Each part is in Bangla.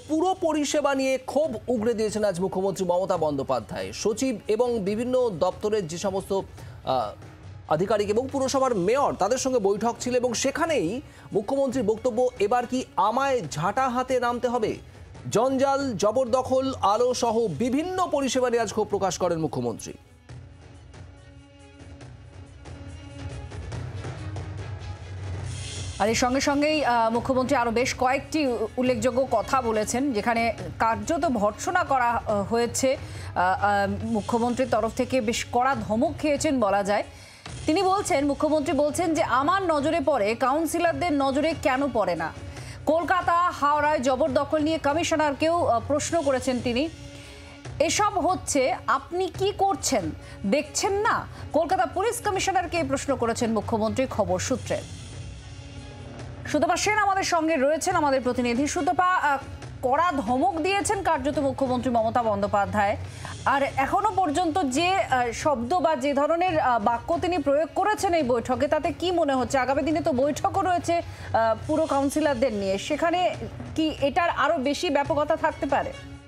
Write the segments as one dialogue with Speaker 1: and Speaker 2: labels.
Speaker 1: পুরো পরিষেবা নিয়ে ক্ষোভ উগরে দিয়েছেন আজ মুখ্যমন্ত্রী মমতা বন্দ্যোপাধ্যায়। সচিব এবং বিভিন্ন দপ্তরের যে সমস্ত আধিকারিক এবং পুরসভার মেয়র তাদের সঙ্গে বৈঠক ছিল এবং সেখানেই মুখ্যমন্ত্রীর বক্তব্য, এবার কি আমায় ঝাঁটা হাতে নামতে হবে। জঞ্জাল, জবরদখল, আলো সহ বিভিন্ন পরিষেবা নিয়ে আজ ক্ষোভ প্রকাশ করেন মুখ্যমন্ত্রী।
Speaker 2: আর এর সঙ্গে সঙ্গেই মুখ্যমন্ত্রী আরও বেশ কয়েকটি উল্লেখযোগ্য কথা বলেছেন, যেখানে কার্যত ভর্ৎসনা করা হয়েছে। মুখ্যমন্ত্রীর তরফ থেকে বেশ কড়া ধমক খেয়েছেন বলা যায়। তিনি বলছেন, মুখ্যমন্ত্রী বলছেন যে আমার নজরে পড়ে, কাউন্সিলরদের নজরে কেন পড়ে না। কলকাতা হাওড়ায় জবরদখল নিয়ে কমিশনারকেও প্রশ্ন করেছেন তিনি। এসব হচ্ছে, আপনি কি করছেন দেখছেন না। কলকাতা পুলিশ কমিশনারকে প্রশ্ন করেছেন মুখ্যমন্ত্রী খবর সূত্রে। সুতপা সেন আমাদের সঙ্গে রয়েছেন, আমাদের প্রতিনিধি। সুতপা, কড়া ধমক দিয়েছেন কার্যত মুখ্যমন্ত্রী মমতা বন্দ্যোপাধ্যায়। আর এখনো পর্যন্ত যে শব্দ বা যে ধরনের বাক্য তিনি প্রয়োগ করেছেন এই বৈঠকে, তাতে কি মনে হচ্ছে আগামী দিনে তো বৈঠকও রয়েছে পুরো কাউন্সিলরদের নিয়ে, সেখানে কি এটার আরো বেশি ব্যাপকতা থাকতে পারে?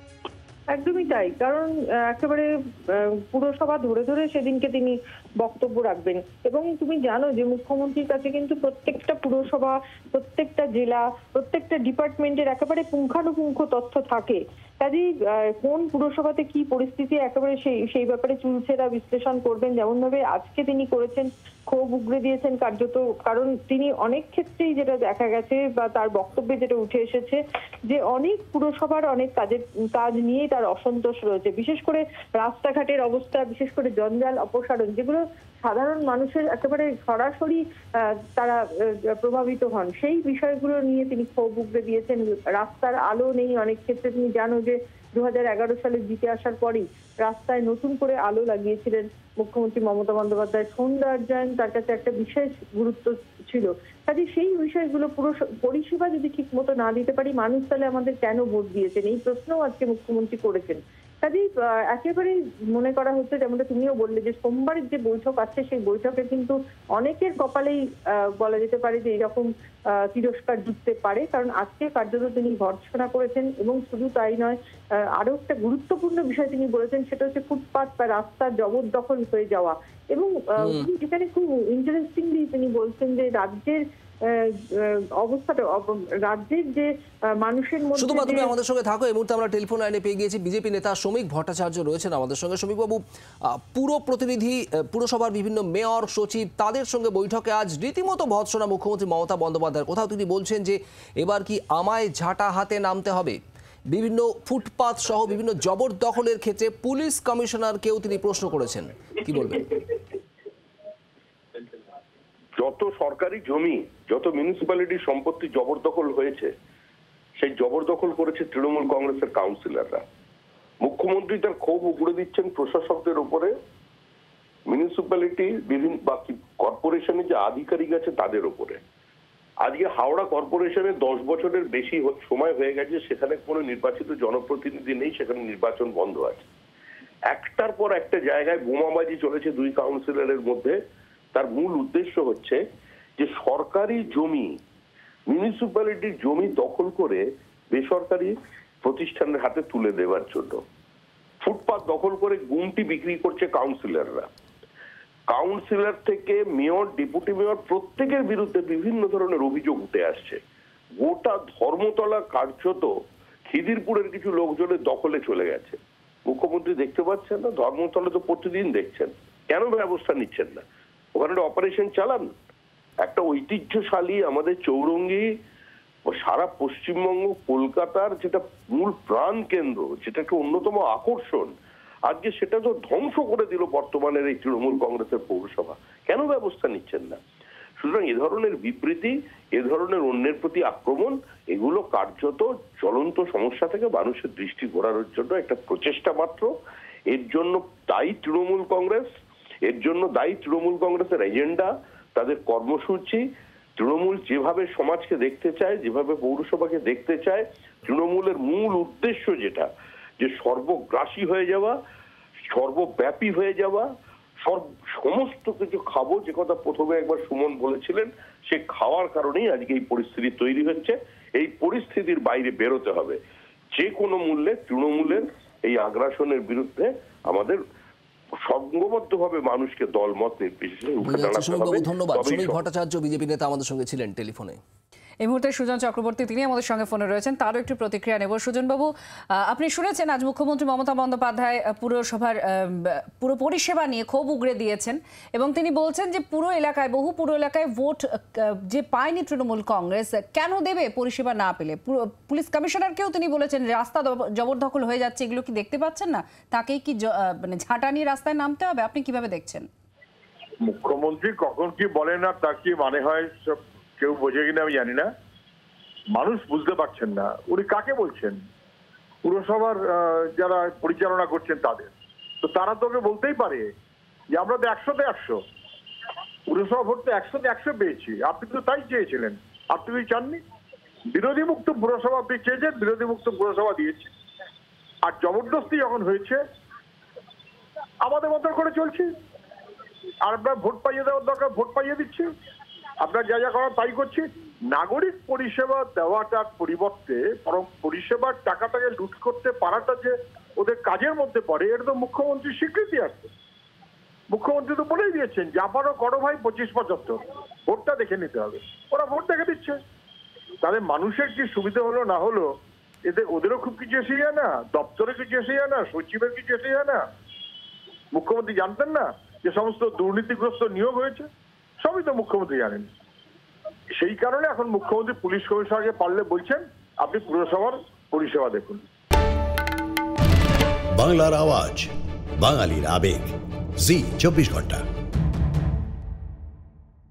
Speaker 3: একদমই তাই, কারণ একেবারে পুরসভা ধরে ধরে সেদিনকে তিনি বক্তব্য রাখবেন। এবং তুমি জানো যে মুখ্যমন্ত্রীর কাছে কিন্তু প্রত্যেকটা পুরসভা, প্রত্যেকটা জেলা, প্রত্যেকটা ডিপার্টমেন্টের একেবারে পুঙ্খানুপুঙ্খ তথ্য থাকে। কাজেই কোন পুরসভাতে কি পরিস্থিতি একেবারে সেই ব্যাপারে চুলচেরা বিশ্লেষণ করবেন, যেমন ভাবে আজকে তিনি করেছেন। ক্ষোভ উগরে দিয়েছেন কার্যত, কারণ তিনি অনেক ক্ষেত্রেই যেটা দেখা গেছে বা তার বক্তব্যে যেটা উঠে এসেছে, যে অনেক পুরসভার অনেক কাজ নিয়েই তার অসন্তোষ রয়েছে। বিশেষ করে রাস্তাঘাটের অবস্থা, বিশেষ করে জঞ্জাল অপসারণ, যেগুলো সাধারণ মানুষের একেবারে সরাসরি তারা প্রভাবিত হন, সেই বিষয়গুলো নিয়ে তিনি ক্ষোভ উগরে দিয়েছেন। রাস্তার আলো নেই অনেক ক্ষেত্রে। তুমি জানো যে 2011 সালে জিতে আসার পরই রাস্তায় নতুন করে আলো লাগিয়েছিলেন মুখ্যমন্ত্রী মমতা বন্দ্যোপাধ্যায়। সৌন্দর্যায়ন তার কাছে একটা বিশেষ গুরুত্ব ছিল। কাজে সেই বিষয়গুলো, পুরো পরিষেবা যদি ঠিক মতো না দিতে পারি, মানুষ তাহলে আমাদের কেন ভোট দিয়েছেন, এই প্রশ্নও আজকে মুখ্যমন্ত্রী করেছেন। কাজেই একেবারেই মনে করা হচ্ছে, যেমনটা তুমিও বললে, যে সোমবারের যে বৈঠক আছে সেই বৈঠকে কিন্তু অনেকের কপালেই বলা যেতে পারে যে এরকম তিরস্কার জুটতে পারে। কারণ আজকে কার্যত তিনি ভর্ৎসনা করেছেন। এবং শুধু তাই নয়, আরো একটা গুরুত্বপূর্ণ বিষয় তিনি বলেছেন, সেটা হচ্ছে ফুটপাত বা রাস্তার জবরদখল হয়ে যাওয়া। এবং যেখানে খুব ইন্টারেস্টিংলি তিনি বলছেন যে রাজ্যের অবস্থাটা, রাজ্যের যে মানুষের মধ্যে।
Speaker 1: শুধুমাত্র তুমি আমাদের সঙ্গে থাকো। এই মুহূর্তে আমরা টেলিফোন লাইনে পেয়ে গিয়েছি বিজেপি নেতা শ্রমিক ভট্টাচার্য রয়েছেন আমাদের সঙ্গে। শ্রমিক বাবু, পুরো প্রতিনিধি, পুরসভার বিভিন্ন মেয়র, সচিব, তাদের সঙ্গে বৈঠকে আজ রীতিমতো ভর্ৎসনা মুখ্যমন্ত্রী মমতা বন্দ্যোপাধ্যায়। কোথাও তিনি বলছেন যে এবার কি আমায় ঝাঁটা হাতে নামতে হবে। বিভিন্ন ফুটপাত সহ বিভিন্ন জবরদখলের ক্ষেত্রে পুলিশ কমিশনারকেও তিনি প্রশ্ন করেছেন। কি বলবেন?
Speaker 4: যত সরকারি জমি, যত মিউনিসিপ্যালিটির সম্পত্তি জবরদখল হয়েছে, সেই জবরদখল করেছে তৃণমূল কংগ্রেসের কাউন্সিলররা। মুখ্যমন্ত্রী তার ক্ষোভ উগড়ে দিচ্ছেন প্রশাসকদের উপরে, মিউনিসিপ্যালিটি বিভিন্ন বা কর্পোরেশনের যে আধিকারিক আছে তাদের উপরে। আজকে হাওড়া কর্পোরেশনে 10 বছরের বেশি সময় হয়ে গেছে, সেখানে কোনো নির্বাচিত জনপ্রতিনিধি নেই, সেখানে নির্বাচন বন্ধ আছে। একটার পর একটা জায়গায় বোমাবাজি চলেছে দুই কাউন্সিলরের মধ্যে। তার মূল উদ্দেশ্য হচ্ছে যে সরকারি জমি, মিউনিসিপ্যালিটির জমি দখল করে বেসরকারি প্রতিষ্ঠানের হাতে তুলে দেওয়ার জন্য। ফুটপাত দখল করে গুমটি বিক্রি করছে কাউন্সিলররা। কাউন্সিলর থেকে মেয়র, ডেপুটি মেয়র, প্রত্যেকের বিরুদ্ধে বিভিন্ন ধরনের অভিযোগ উঠে আসছে। গোটা ধর্মতলা কার্যত খিদিরপুরের কিছু লোকজনের দখলে চলে গেছে। মুখ্যমন্ত্রী দেখতে পাচ্ছেন না? ধর্মতলা তো প্রতিদিন দেখছেন, কেন ব্যবস্থা নিচ্ছেন না? ওখানে অপারেশন চালান। একটা ঐতিহ্যশালী আমাদের চৌরঙ্গি, সারা পশ্চিমবঙ্গ, কলকাতার যেটা মূল প্রাণ কেন্দ্র, যেটা একটা অন্যতম আকর্ষণ, আজকে সেটা তো ধ্বংস করে দিল বর্তমানের এই তৃণমূল কংগ্রেসের পৌরসভা। কেন ব্যবস্থা নিচ্ছেন না? সুতরাং এ ধরনের বিবৃতি, এ ধরনের অন্যের প্রতি আক্রমণ, এগুলো কার্যত জ্বলন্ত সমস্যা থেকে মানুষের দৃষ্টি ঘোরানোর জন্য একটা প্রচেষ্টা মাত্র। এর জন্য দায়ী তৃণমূল কংগ্রেস, এর জন্য দায়ী তৃণমূল কংগ্রেসের এজেন্ডা, তাদের কর্মসূচি। তৃণমূল যেভাবে সমাজকে দেখতে চায়, যেভাবে পৌরসভাকে দেখতে চায়, তৃণমূলের মূল উদ্দেশ্য যেটা, যে সর্বগ্রাসী হয়ে যাওয়া, সর্বব্যাপী হয়ে যাওয়া, সমস্ত কিছু খাবো, যে কথা প্রথমে একবার সুমন বলেছিলেন, সে খাওয়ার কারণেই আজকে এই পরিস্থিতি তৈরি হচ্ছে। এই পরিস্থিতির বাইরে বেরোতে হবে। যে কোনো মূল্যে তৃণমূলের এই আগ্রাসনের বিরুদ্ধে আমাদের সংঘবদ্ধভাবে মানুষকে দলমত নির্বিশেষে রুখে দাঁড়াতে হবে।
Speaker 1: ধন্যবাদ।
Speaker 4: তবেই
Speaker 1: শ্রমিক ভট্টাচার্য বিজেপি নেতা আমাদের সঙ্গে ছিলেন টেলিফোনে।
Speaker 2: এই মুহূর্তে সুজন চক্রবর্তী তিনি আমাদের সঙ্গে ফোনে রয়েছেন, তারও একটু প্রতিক্রিয়া নেব। সুজনবাবু, আপনি শুনেছেন আজ মুখ্যমন্ত্রী মমতা বন্দ্যোপাধ্যায় পুরসভার পুরো পরিষেবা নিয়ে ক্ষোভ উগড়ে দিয়েছেন এবং তিনি বলছেন যে পুরো এলাকায় ভোট যে পায়নি তৃণমূল কংগ্রেস, কেন দেবে পরিষেবা না পেলে? পুলিশ কমিশনারকেও তিনি বলেছেন রাস্তা জবরদখল হয়ে যাচ্ছে, এগুলো কি দেখতে পাচ্ছেন না? তাকেই কি মানে ঝাঁটা নিয়ে রাস্তায় নামতে হবে? আপনি কিভাবে দেখছেন?
Speaker 5: মুখ্যমন্ত্রী কখন কি বলেন আর তা কি মানে হয় সব কেউ বোঝে কিনা আমি জানি না। মানুষ বুঝতে পারছেন না উনি কাকে বলছেন। পুরসভার যারা পরিচালনা করছেন তাদের তো তারা তোকে বলতেই পারে যে আমরা তো 100-তে 100 পুরসভা ভোট তো 100-তে 100 পেয়েছি। আপনি তো তাই চেয়েছিলেন, আপনি কি চাননি? বিরোধী মুক্ত পুরসভা আপনি চেয়েছেন, বিরোধী মুক্ত পুরসভা দিয়েছি। আর জবরদস্তি যখন হয়েছে আমাদের মতো করে চলছি। আর আপনার ভোট পাইয়ে দেওয়ার দরকার ভোট পাইয়ে দিচ্ছি, আপনার যা যা করার তাই করছি। নাগরিক পরিষেবা দেওয়াটার পরিবর্তে বরং পরিষেবার টাকাটাকে লুট করতে পারাটা যে ওদের কাজের মধ্যে পড়ে, এটা তো মুখ্যমন্ত্রীর স্বীকৃতি আছে। মুখ্যমন্ত্রী তো বলেই দিয়েছেন যে আমারও করো ভাই 25-75, ভোটটা দেখে নিতে হবে। ওরা ভোট দেখে দিচ্ছে। তাহলে মানুষের কি সুবিধা হলো না হলো এতে ওদেরও খুব কিছু এসে যায় না, দপ্তরে কিছু এসে যায় না, সচিবের কিছু এসে যায় না? মুখ্যমন্ত্রী জানতেন না যে সমস্ত দুর্নীতিগ্রস্ত নিয়োগ হয়েছে? সবই তো মুখ্যমন্ত্রী জানেন। সেই কারণে এখন মুখ্যমন্ত্রী পুলিশ কমিশনারকে পারলে বলছেন আপনি পুরসভার পরিষেবা দেখুন।
Speaker 6: বাংলার আওয়াজ, বাঙালির আবেগ, জি 24 ঘন্টা।